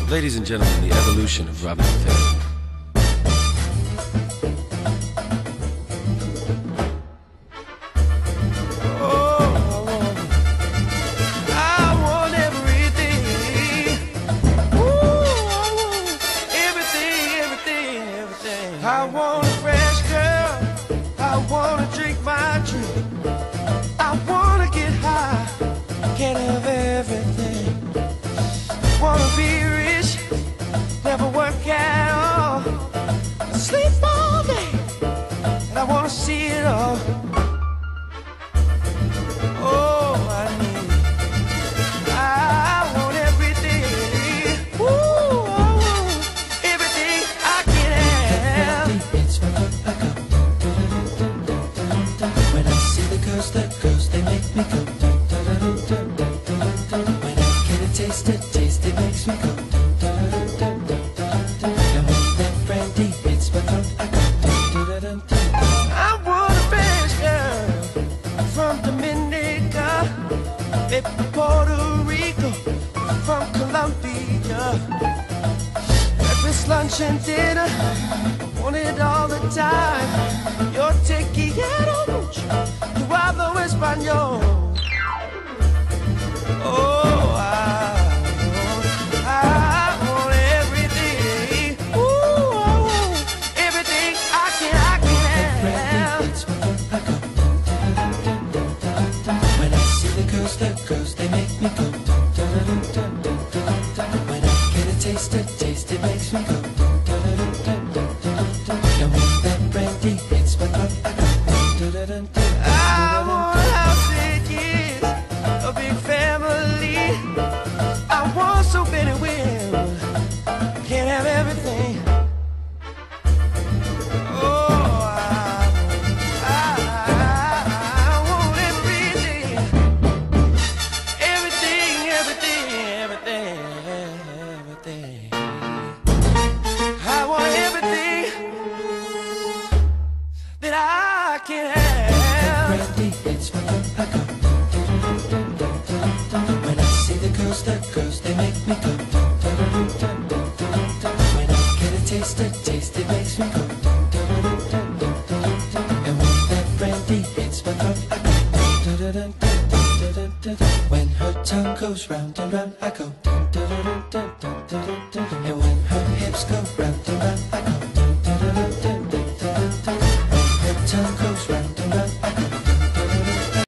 Ladies and gentlemen, the evolution of Robin Thicke. I want a fresh girl, I want to drink my drink, I want to get high, can't have everything. Want to be rich, never work at all, sleep all day, and I want to see it all. Oh, I want everything. Ooh, I want everything I can have. When I see the girls, they make me go. When I get a taste, it makes me go. And when that brandy hits my throat, I go. I want a fresh girl from Dominica, maybe Puerto Rico, from Colombia. Breakfast, lunch, and dinner, want it all the time. Yo te quiero mucho, yo hablo español. Oh, I want everything. Ooh, I want everything I can have. When I see the girls, they make me go. When I get a taste, it makes me go. And when that brandy hits my throat, I go. I want a house and kids, a big family. I want so many women, can't have everything. Oh, I want everything. Everything, everything, everything. I want everything that I can have. Brandy hits my throat, I go. When I see the girls, they make me go. When I get a taste, it makes me go. And when that brandy hits my throat, I go. When her tongue goes round and round, I go. And when her hips go round and round, I